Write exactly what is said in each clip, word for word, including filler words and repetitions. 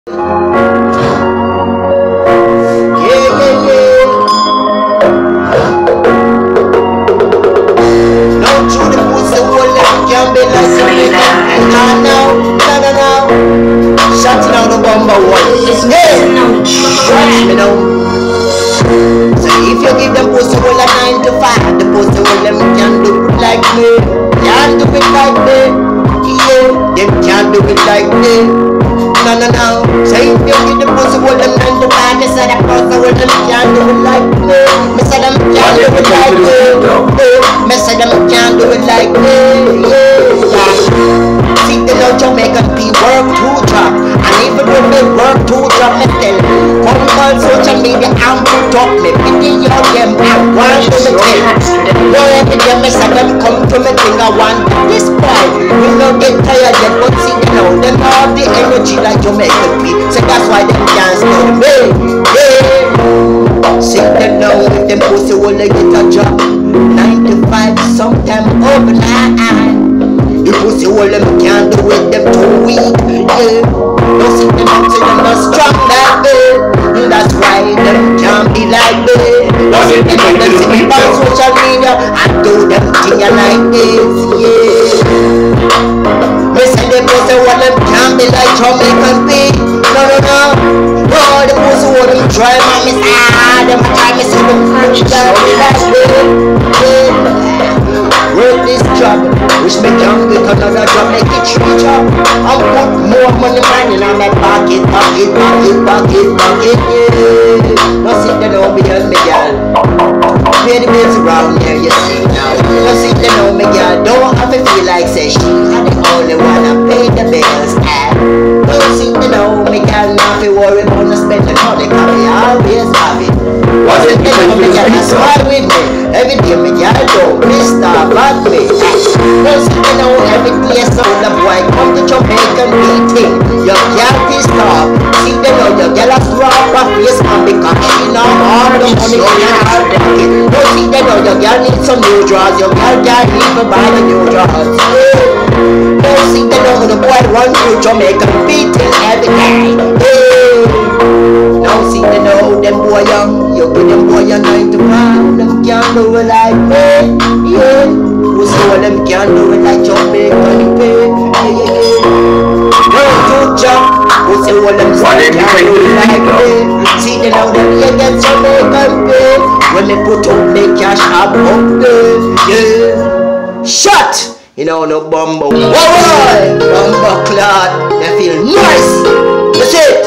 You know, no bumbo. Whoa, bumbo clot. They feel nice. That's it.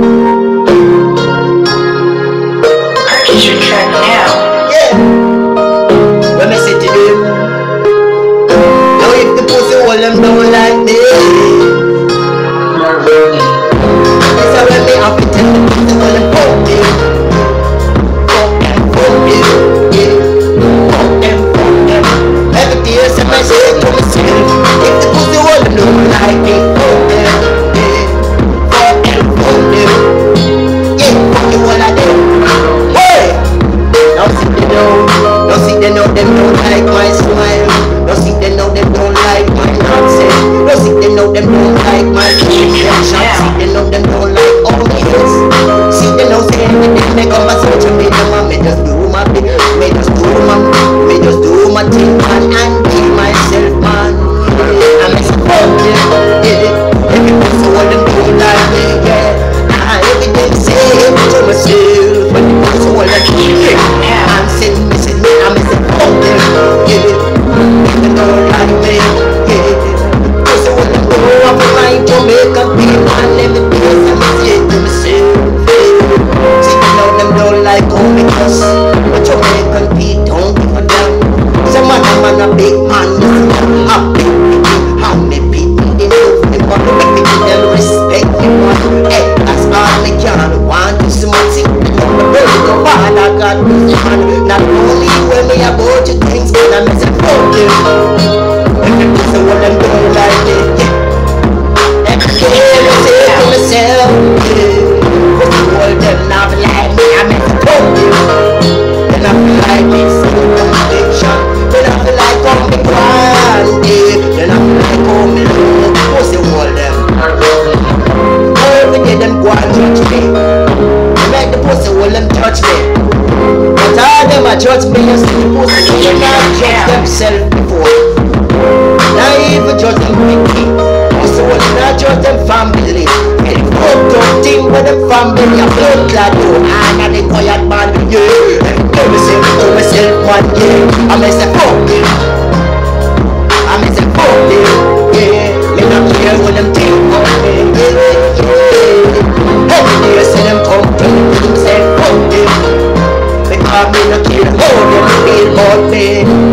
Purchase your track now. Yeah. Let me say to them. Now if the pussy hold them down like this, that's how when me have to tell the pussy hold them fuck them. Fuck them, fuck them. Yeah. Fuck them, fuck them. Every day I say my shit to myself. If the pussy hold them down like this, fuck them. Yeah. Fuck them, fuck them. Yeah, fuck you all of them. Hey! Now see they know. Now see they know them don't like my smile. Now see they know them don't like my nonsense. Now see they know them don't like my connection. See they know them don't like all this. See they know say everything they come as such a me them me just do my thing. Me just do my me just do my thing man and be myself man. I make some fun yeah. Every person want them don't like me yeah. I everything say to myself. When the person want to keep it, I'm saying me say me I'm saying fuck them yeah. They don't like me yeah. Person want to go up in my Jamaica people and everything I'm saying to myself yeah. See you know them don't like all because but Jamaican people don't give a damn. Some man a man a big man happy how me people they love me but me they respect me man. Hey, that's all me can want to see my thing. The world go bad I got this man. Not only when me about to things but I miss it for them. If the person want them don't like it yeah. Every day I say to myself yeah. But you hold them not like me I miss it for them. Then I feel like it's addiction. Then I feel like I'm me granddad. Then I feel like I'm me love. What's the hold them? Every day them go want to judge me. They make the pussy will them judge me. But all them a judge me, you see the pussy will not judge themselves before. Not even judge them quickly. Pussy will not judge them family. And the fucked up thing with them family, a blood clot too. And the quiet man, yeah. Do myself, do myself one, yeah. I may say fuck them. I may say fuck them, yeah. Me not care what them think about me, yeah, yeah. Every day I see them come to me, them say fuck them. Because me not care how them feel about me,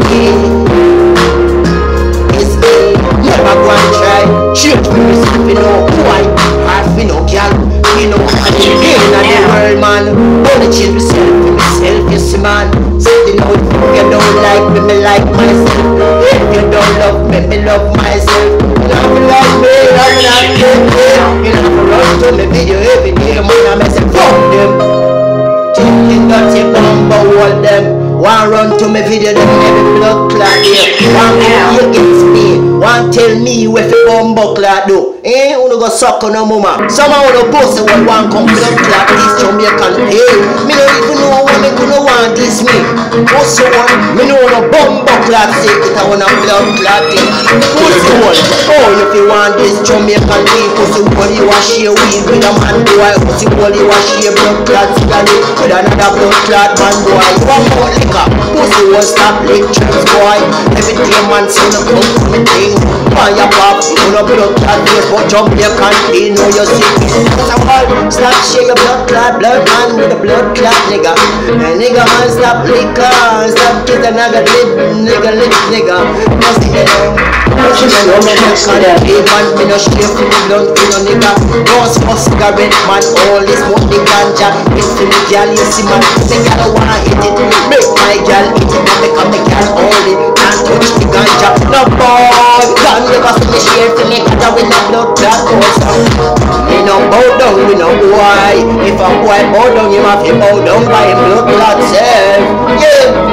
yeah. It's me, never go and try. Shoot me, myself, you know who I am, you know, girl. You know, I'm in the world, man. Only chill myself for myself, you see, man. Something out, if you don't like me, me like myself. If you don't love me, me love myself. You know, if you like me, I'm not good, yeah. You know, if you run to me video every day, man, I say, fuck them. Thinking that you bumbo all them. One run to me video, them every blood clot here. One you against me. One tell me where the bumbo clot do. Eh, you go suck on no mama. Somehow the pussy will want come blood clot this Jamaican. Hey, me don't even know what me gonna want this me. Pussy one, me know no bumbo clot say it I want a blood clot thing. Pussy one, oh if you want this Jamaican thing, pussy one you wash your weed with a man boy. Pussy one you wash your blood clot cigarette with another blood clot man boy. You want more liquor? Pussy one stop lectures boy. Every day man say no come to me thing. Man ya pop, you no blood clot here. But Jamaican, you know you're sick. Stop share your blood clot, blood man with a blood clot nigga. And nigga man stop liquor, stop kiss another lip, nigga lip nigga. Cause you know, cause you know me no can't pay man, me no share for the blood for no nigga. No smoke cigarette man, all this smoke the ganja. It's for the girl you see man, the girl wanna hit it. Make my girl hit it, because the girl hold it. Can't touch the ganja, no boy. Can't never see me share for me, cause I will not blood clot also. Me no bow down, we no boy. If a boy bow down, you have to bow down by him blood clot self. Yeah.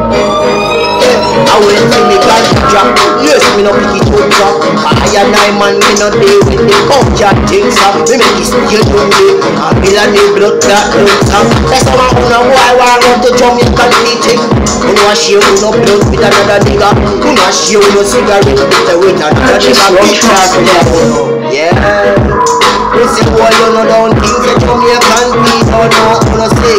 I will see me ganja drop. Yes, me no pick it up drop. I and I man, me no deal with the ganja things up. Me make it still do me. I feel a new blood clot looks up. That's how I wanna boy want run to Jamaican meeting. Who no share who no blood with another nigga. Who no share who no cigarette with another nigga. Big chat yeah. You say boy you know don't think that Jamaican people know who no say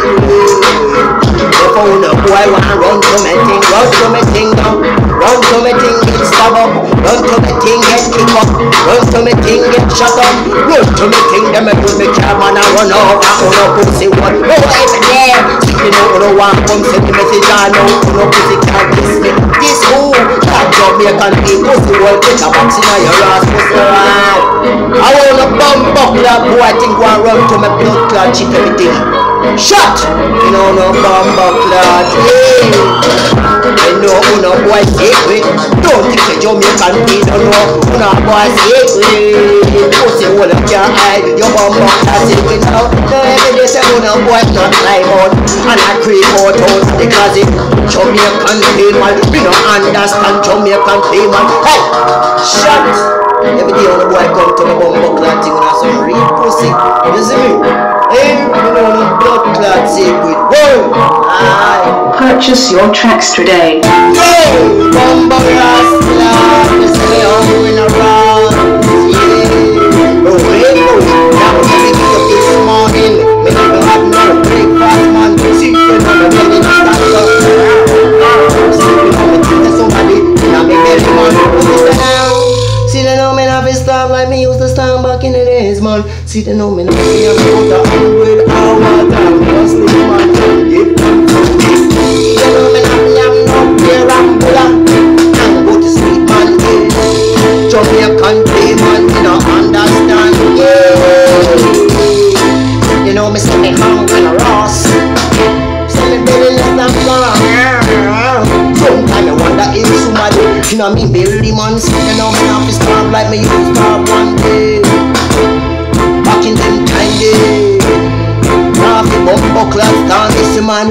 if I wanna boy wanna run to me thing, run to me thing now. Run to me thing get stabbed up. Run to me thing get kicked up. Run to me thing get shut up. Run to me thing them and put me car man and run off. I wanna pussy one. No even there. You know who no want come send the message I know who no pussy can't kiss me. This who that Jamaican people pussy will put a box in your ass pussy right. I wanna bum buckle that boy I think one run to me blood clot shit everything. Shut! You know no bomba clot, yeah. I know who no boy secret. Don't think the Jamaican people know who no boy secret. Pussy will up your eye, your bomba clot secret now. No every day say who no boy not climb out and I creep out out because it Jamaican people, we don't understand Jamaican people. Hey! Shut! Every day when the boy come to the bomba clot thing and I say real pussy, you see me? Hey, you know the blood clot secret. Whoa! Aye. Purchase your tracks today. Yo! Bomba clot, you say I'm going around. Yeah. Oh, hey, oh. Now we're gonna get up this morning. Me never have no breakfast, man. See, you know the belly stand up. See, you know me think of somebody. Now me belly, man. See, they know me not fi stop like me used to stand back in the days, man. See, they know me not fi have about a hundred hours and just the man give them to me. They know me not fi have no beer and bulla and go to sleep, man. Yeah. Jamaican people, you know understand, yeah. You know me say me hungry and Ross. Say me belly less than gone. Sometimes I wonder if somebody, you know me belly man, you know me have to starve like me used to starve one day. Back in them time day, now the bumbo clot down this man.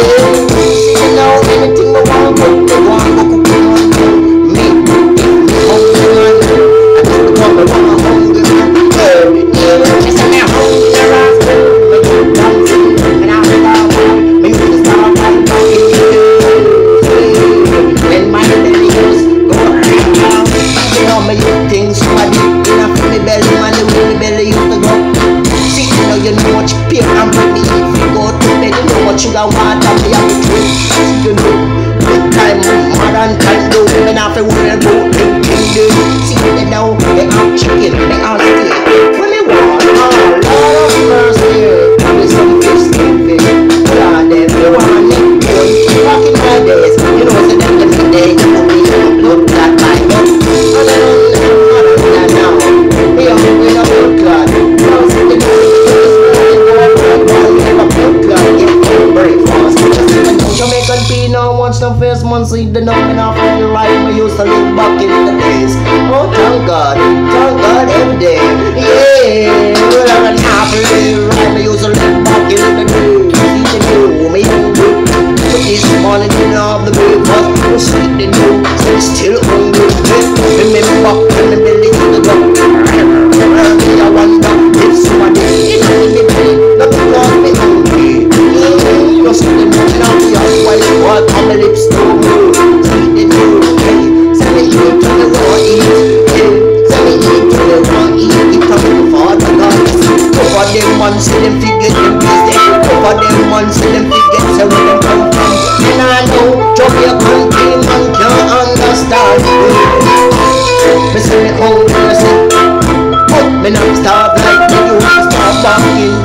You know anything I want, but they want to cook on me. If me hungry man, I just become a hungry man. Yeah, me say me hungry you know much peer and bread me eat. If you go to bed, you know much sugar water me have to drink. You know, big time, modern time, no women have to worry about them things. See they now, they have chicken, they have steak. When they want, oh Lord of mercy, with some fish steak. God, them you want it, back in my days, you know so them them they you know me blood clot my up. And then now, we are we are blood clot. Now see the Jamaican Pino watch the first month see the number of the life I used to live back in the days. Oh thank God, thank God every day. Yeah, well I'm an apple right I used to live back in the days. See the new me but this morning you know the breakfast was sweet and new, so it's still hungry. Remember when the belly used to go. I wonder if somebody in the belly not because me hungry. You see the moving on the young white what on my lips to move. See the new hey, send me eat to the raw eat. Hey, send me eat to the raw eat. It come to Father God. Cover them man, see them figure them busy. Cover them man, see them figure say where them come from. And I know Jamaican team man can't understand. Me say me hungry, me say, oh me not starve like me used to starve back in